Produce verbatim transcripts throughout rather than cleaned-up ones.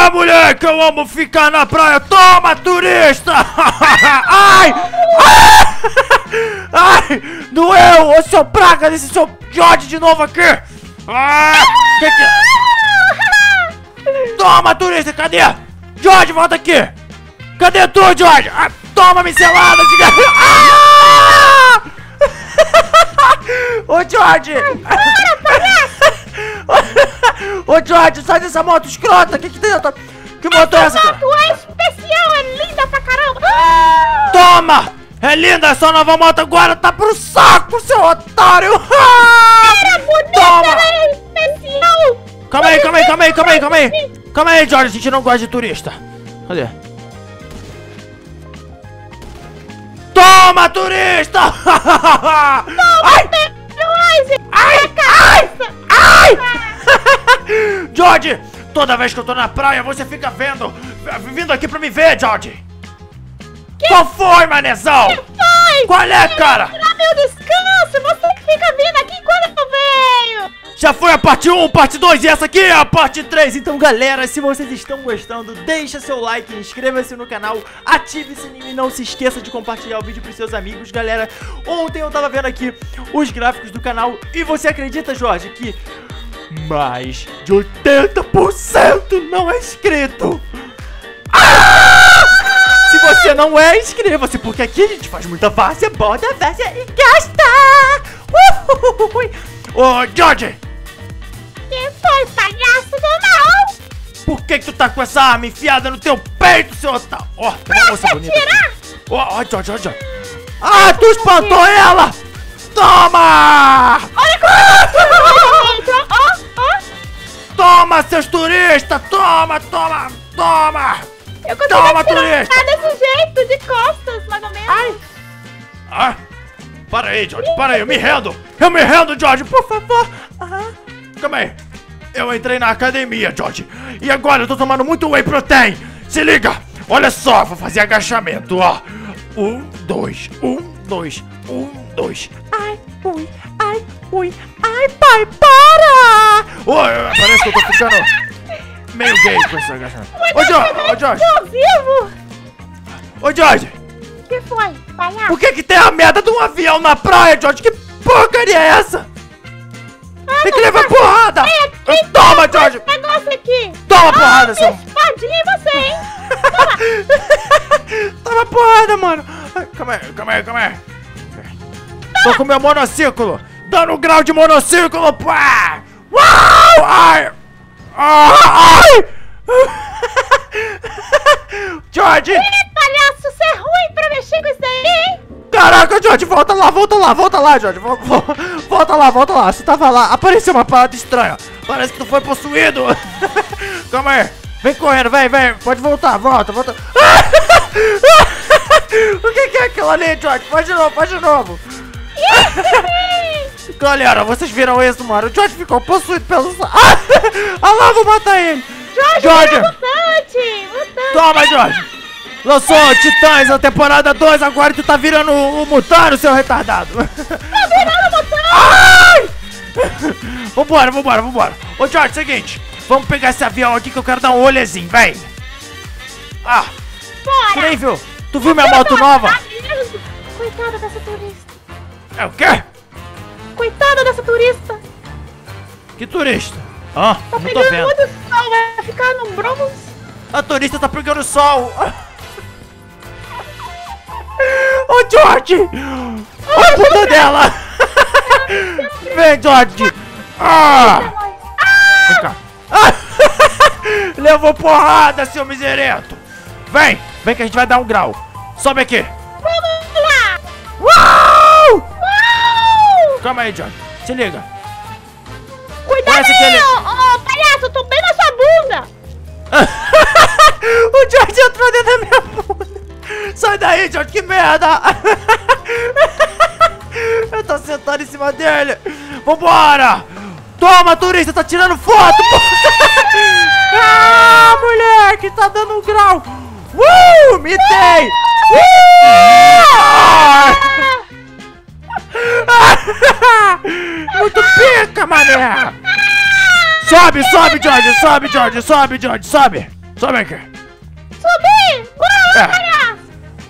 Ah, moleque, eu amo ficar na praia. Toma, turista! Ai! Ai! Ai! Doeu! Ô, seu praga desse seu George de novo aqui! Ah! Que que... Toma, turista, cadê? George, volta aqui! Cadê tu, George? Ah, toma, micelada, de... Ah! Ô, George! Ô, George, sai dessa moto escrota! Que que tem? Que moto é essa, cara? Essa moto é especial, é linda pra caramba! Toma! É linda, essa nova moto agora tá pro saco, seu otário! Era bonita, Toma! ela é especial! Calma aí, calma aí, calma aí, calma aí, calma aí! Calma aí, George, a gente não gosta de turista. Cadê? Toma, turista! Ai! Ai! Ai! Ai! George, toda vez que eu tô na praia, você fica vendo, vindo aqui pra me ver, George. Que? Qual foi, manezão? Que foi? Qual é, cara? Tirar meu descanso, você que fica vindo aqui quando eu venho. Já foi a parte um, parte dois e essa aqui é a parte três. Então, galera, se vocês estão gostando, deixa seu like, inscreva-se no canal, ative o sininho e não se esqueça de compartilhar o vídeo pros seus amigos. Galera, ontem eu tava vendo aqui os gráficos do canal e você acredita, Jorge, que mais de oitenta por cento não é inscrito? Ah! Se você não é, inscreva-se, porque aqui a gente faz muita várzea, bota a várzea e gasta! Uhuhui. Ô, George! Que foi, palhaço do mal? Por que que tu tá com essa arma enfiada no teu peito, seu otário? Ó, tem uma moça bonita aqui. Ó, ó, George, ó, George. Ah, tu espantou ela! Toma! Olha como ó, ó. Toma, seus turistas! Toma, toma, toma! Eu consigo Toma, atirar turista! desse jeito, de costas, mais ou menos. Ai. Ah, para aí, George, para aí, eu me rendo! Eu me rendo, George, por favor! Ah. Calma aí. Eu entrei na academia, George, e agora eu tô tomando muito whey protein. Se liga, olha só, vou fazer agachamento, ó. Um, dois, um, dois, um, dois. Ai, ui, ai, ui, ai, pai, para! Oi, parece que eu tô ficando meio gay com esse agachamento. Ô, George, ô, George. Tô vivo. Ô, George. O que foi, palhaço? Por que que tem a merda de um avião na praia, George? Que porcaria é essa? Ah, tem que levar porrada! É, quem Toma, tá George! com esse negócio aqui? Toma ah, porrada, seu... espadinha em você, hein? Toma porrada, mano! Calma aí, calma aí, calma aí. Tô com meu monociclo! Dando um grau de monociclo, pá! Uau! Ai! Ai! George! Ih, palhaço, você é ruim pra mexer com isso daí, hein? Caraca, George, volta lá, volta lá, volta lá, George. Volta, volta lá, volta lá. Você tava lá, apareceu uma parada estranha. Parece que tu foi possuído. Calma aí. Vem correndo, vem, vem. Pode voltar, volta, volta. O que que é aquilo ali, George? Faz de novo, faz de novo. Galera, vocês viram isso, mano? O George ficou possuído pelo... Ah lá, vou matar ele. George, George. mutante, mutante. Toma, George. Lançou Titãs na temporada dois, agora tu tá virando o Mutano, seu retardado. Tá virando mutante. Ai! Vambora, vambora, vambora. Ô, George, seguinte. Vamos pegar esse avião aqui que eu quero dar um olhezinho, vem. Ah. Bora. Tu nem viu? Tu viu minha moto nova? Coitada dessa turista. É o quê? Coitada dessa turista. Que turista? Ah, Tá não tô pegando vendo. muito sol, vai ficar no bronze. A turista tá pegando sol. Ô, George! Ô, a puta dela! Vem, George! Ah! Vem cá! Ah! Levou porrada, seu miserento! Vem! Vem que a gente vai dar um grau! Sobe aqui! Vamos lá! Uau! Uau! Calma aí, George! Se liga! Cuidado Parece aí, que ele- ô, ô, palhaço, eu tô bem na sua bunda! O George entrou dentro da minha bunda! Sai daí, George, que merda! Eu tô sentado em cima dele! Vambora! Toma, turista, tá tirando foto! Ah, moleque, tá dando um grau! Uh, mitei! Uh! Muito pica, mané! Sobe, sobe, George, sobe, George, sobe, George, sobe! Sobe aqui. Subi! Bora, É. palhaço!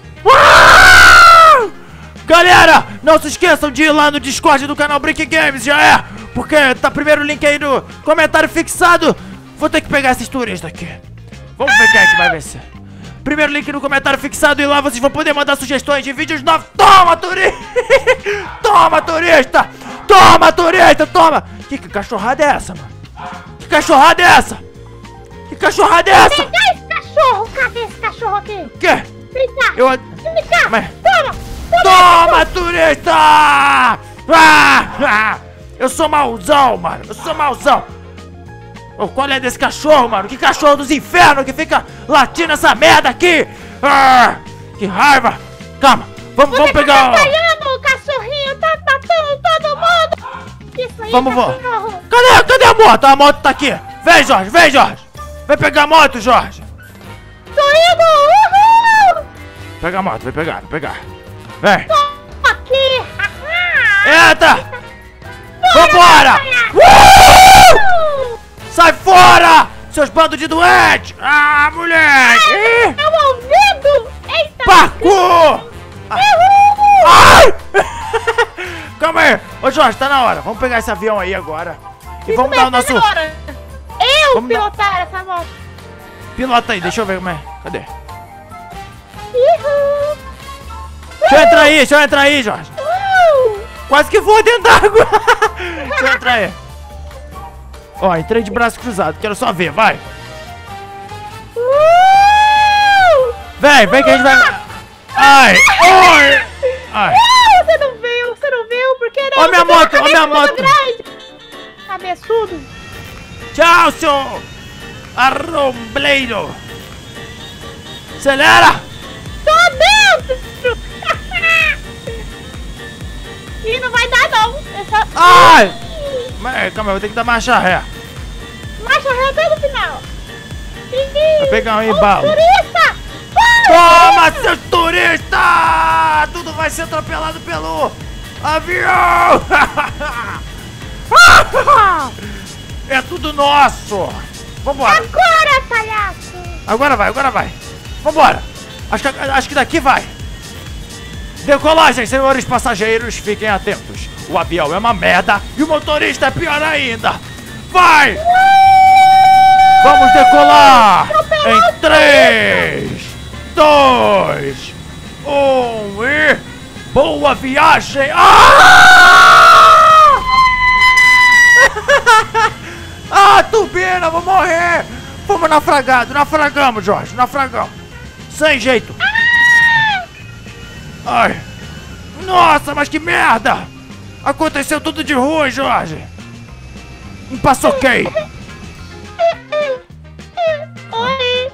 Uau! Galera, não se esqueçam de ir lá no Discord do canal Brick Games, já é? Porque tá primeiro link aí no comentário fixado. Vou ter que pegar esses turistas aqui. Vamos ver quem é que vai vencer. Primeiro link no comentário fixado e lá vocês vão poder mandar sugestões de vídeos novos. Toma, turista! Toma, turista! Toma, turista! Toma! Que, que cachorrada é essa, mano? Que cachorrada é essa? Que cachorrada é essa? Vem cá, esse cachorro! Cadê esse cachorro aqui? Que? Vem cá! Eu... Vem cá! Mas- Toma! Toma, turista! Ah! Ah! Eu sou mauzão, mano. Eu sou mauzão. Oh, qual é desse cachorro, mano? Que cachorro dos infernos que fica latindo essa merda aqui? Ah! Que raiva! Calma, vamos, vamos Você pegar. tá atrapalhando o cachorrinho, tá matando todo mundo! Isso aí, Vamos, vó. cachorro! Cadê, cadê a moto? A moto tá aqui. Vem, Jorge, vem, Jorge. Vem pegar a moto, Jorge. Tô indo! Uhul! Pega a moto, vem pegar, vem pegar. Vem. Tô aqui! Haha! Eita! Vambora! Uh! Sai fora! Seus bandos de doente! Ah, moleque! Ih, Meu ouvido! Eita! parkour! Uhul! Ai! Calma aí! Ô Jorge, tá na hora. Vamos pegar esse avião aí agora. E vamos dar o nosso... Agora. Eu Vamos dar- pilotar essa moto! Pilota aí, deixa eu ver como é. Cadê? Uhul! Deixa eu entrar aí, deixa eu entrar aí, Jorge. Uhul! Quase que vou dentro d'água. Deixa eu entrar aí. Ó, entrei de braço cruzado. Quero só ver, vai. Uhul! Vem, vem que a gente vai... Ai! Oi! Ai! Não, você não viu, você não viu, porque não? Ó minha Você tem uma moto, ó minha cabeça muito moto. grande. Cabeçudo! Tchau, seu arrombleiro! Acelera! Tô dentro! Ih, não vai dar não! Essa... Ai! Mas, calma, eu vou ter que dar marcha ré. Marcha ré até no final! Vai pegar um Ô, embalo. turista! Toma, seus turistas! Tudo vai ser atropelado pelo avião! É tudo nosso! Vambora! Agora, palhaço! Agora vai, agora vai! Vambora! Acho que, acho que daqui vai! Decolagem, senhores passageiros, fiquem atentos! O avião é uma merda e o motorista é pior ainda! Vai! Vamos decolar! Em três, dois, um e... Boa viagem! Ah! Ah, turbina, vou morrer! Fomos naufragados, naufragamos, Jorge, naufragamos! Sem jeito! Ai! Nossa, mas que merda! Aconteceu tudo de ruim, Jorge! Empaçoquei! Oi!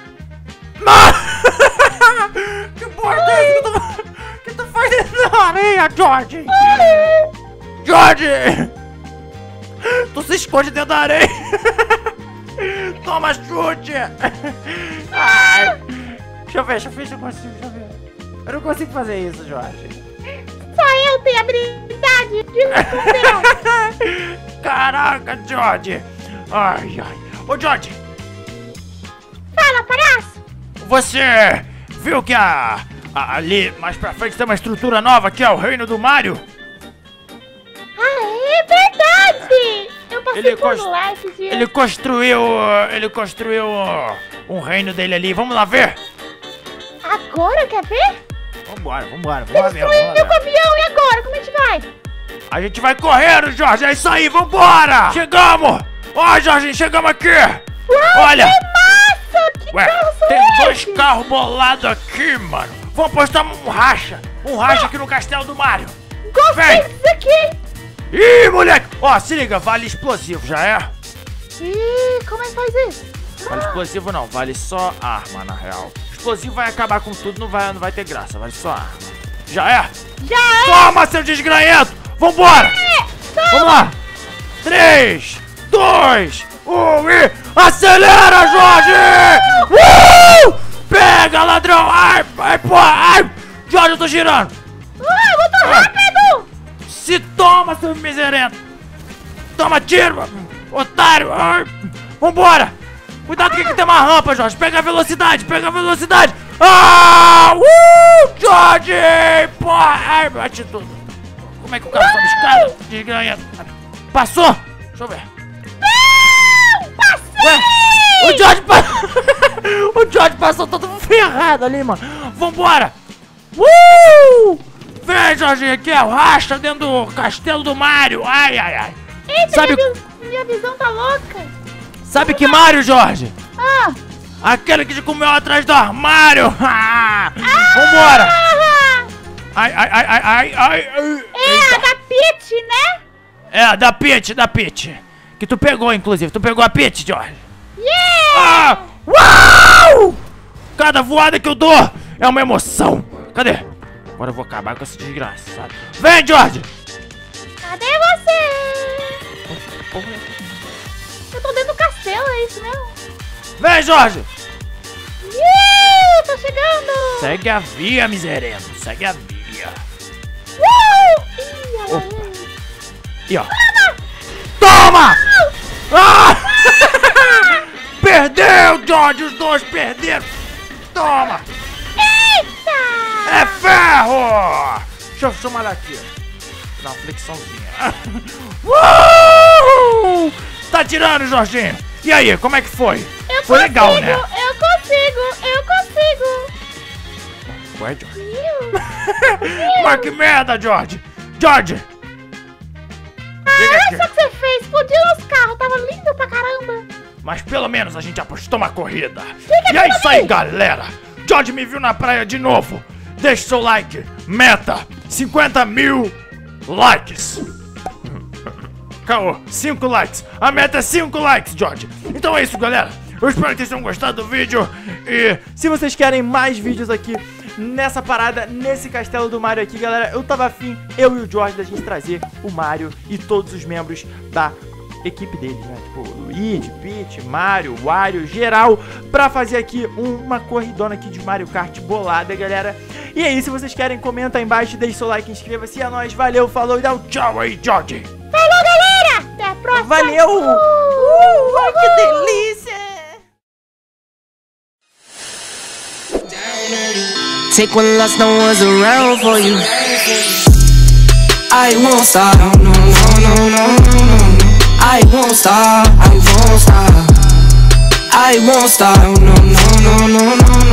Que porra é essa que tu, que tu faz dentro da areia, George? George! Tu se esconde dentro da areia! Toma chute! Ai. Deixa eu ver, deixa eu ver se eu consigo, deixa eu ver. Eu não consigo fazer isso, Jorge. Só eu tenho habilidade de me esconder! Caraca, George! Ai, ai. Ô, George! Fala, palhaço! Você viu que a, a- ali mais pra frente tem uma estrutura nova que é o Reino do Mario? Ah, é verdade! Eu passei Ele por cons- lá esses dias. Ele construiu. Ele construiu um reino dele ali. Vamos lá ver? Agora, quer ver? Vambora, vambora, Ele vamos ver. destruiu Vamos meu ver. avião, e agora? Como a gente vai? A gente vai correndo, Jorge. É isso aí, vambora! Chegamos! Ó, Jorge, chegamos aqui! Olha! Nossa, que Ué, carro são tem dois esses? carros bolados aqui, mano. Vamos postar um racha. Um racha aqui no castelo do Mario. Gostei Vem. disso aqui! Ih, moleque! Ó, se liga, vale explosivo, já é? Ih, como é que faz isso? Vale explosivo não, vale só arma, na real. Explosivo vai acabar com tudo, não vai, não vai ter graça, vale só arma. Já é? Já é! Toma, seu desgranhento! Vambora! Vamos lá! três, dois, um e... Acelera, Jorge! Uh! Pega, ladrão! Ai, ai, porra! Ai! Jorge, eu tô girando! Ah, muito Ah. rápido! Se toma, seu miserento! Toma tiro, otário! Ai. Vambora! Cuidado que aqui tem uma rampa, Jorge. Pega a velocidade, pega a velocidade. Ah! Uh! Jorge! Porra! Ai, bate tudo. Como é que o cara sobe escada? Desganha. Passou? Deixa eu ver. Não! Passei! Ué, o Jorge passou. O Jorge passou todo ferrado ali, mano. Vambora! Uh! Vem, Jorginho, aqui é o racha dentro do castelo do Mario. Ai, ai, ai. Eita, Sabe... minha, vis minha visão tá louca. Sabe que Mario, Jorge? Ah! Aquele que te comeu atrás do armário. Ah! Vambora! Ai, ai, ai, ai, ai, ai. É a da Peach, né? É, da Peach, da Peach. Que tu pegou, inclusive. Tu pegou a Peach, Jorge. Yeah! Ah! Uau! Cada voada que eu dou é uma emoção. Cadê? Agora eu vou acabar com esse desgraçado. Vem, Jorge! Cadê você? Eu tô dentro do castelo, é isso mesmo? Vem, Jorge! Yeah! Tô chegando! Segue a via, miserento. Segue a via. Uh! Ih, ela Opa. é. E ó. Toma! Ah! Perdeu, Jorge! Os dois perderam! Toma! Eita! É ferro! Deixa eu chamar daqui. Dá uma flexãozinha. Uh! Tá tirando, Jorginho? E aí, como é que foi? Eu foi consigo, legal, né? Eu consigo, eu consigo. Ué, Jorge? Iu. Mas que merda, Jorge! Jorge! Ah, só que você fez, explodiu os carros, tava lindo pra caramba. Mas pelo menos a gente apostou uma corrida. Fica E é isso aí, aí. galera. Jorge me viu na praia de novo. Deixe seu like. Meta cinquenta mil likes. Caô, cinco likes. A meta é cinco likes, Jorge. Então é isso, galera. Eu espero que vocês tenham gostado do vídeo. E se vocês querem mais vídeos aqui nessa parada, nesse castelo do Mario aqui, galera, eu tava afim, eu e o Jorge, da gente trazer o Mario e todos os membros da equipe deles, né? Tipo, Luigi, Peach, Mario, Wario, geral, pra fazer aqui uma corridona aqui de Mario Kart bolada, galera. E aí, se vocês querem, comenta aí embaixo, deixe seu like, inscreva-se. É nóis, valeu, falou e dá um tchau aí, Jorge. Falou, galera! Até a próxima! Valeu! Uh, Uh, ai, que delícia! Take one loss, no one's around for you. I won't stop, no, no, no, no, no, no. I won't stop, I won't stop. I won't stop, no, no, no, no, no, no.